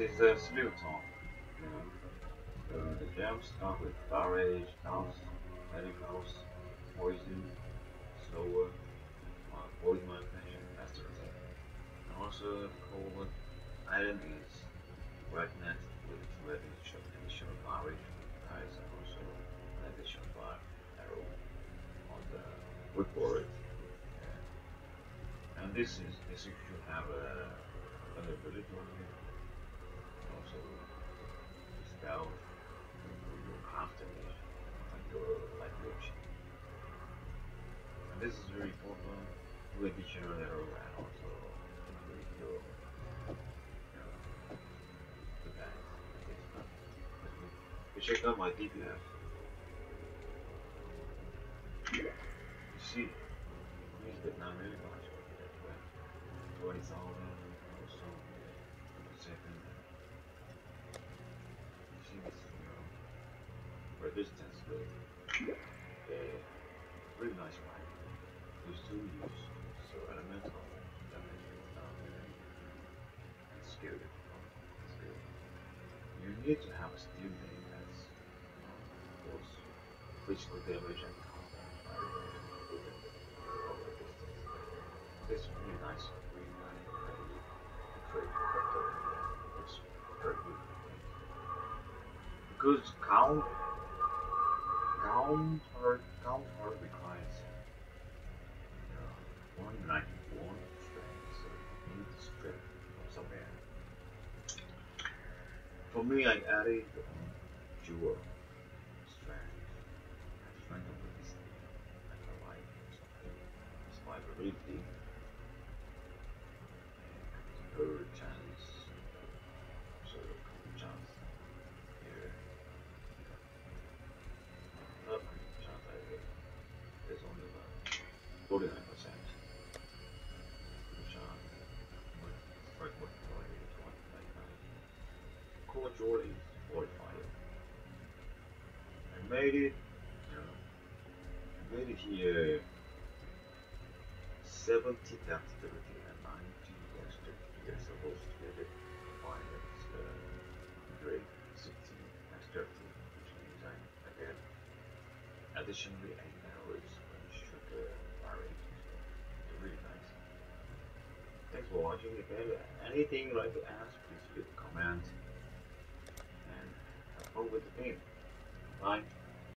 is a slew tone. You know, the gems start with barrage, house, heading house, poison, slower, void manipulation, faster attack. And also called item is Ragnet with additional barrage guys and also an additional bar arrow on the whipboard. And this if you have an ability on it, also spell your craft damage like your chi. And this is very important with additional arrow and also with your the guys. You check out my DPS. You see, increase but not really much. That's why 20,000 or so per second. You see this, resistance with really nice fight. Those two use so elemental damage and skill. Skill. You need to have a steel name that's both physical damage and combat over distance. This is really nice, really nice, very vector. It's very good. Because counter requires 191 strength, so you need strength from somewhere. For me, I added dual strength. Strength of resistance. I provide survivability and her chance. So chance here. Not chance I get. There's only about 49%. Chance. Strike multiplier is 199. Core Jordan is 45. I made it, here 70 dexterity and 90 dexterity. You're supposed to get it combined with grade 60 dexterity, which means I get additionally 8 arrows when you shoot the barrage. It's really nice. Thanks for watching. If you have anything you'd like to ask, please leave a comment and have fun with the game. Bye.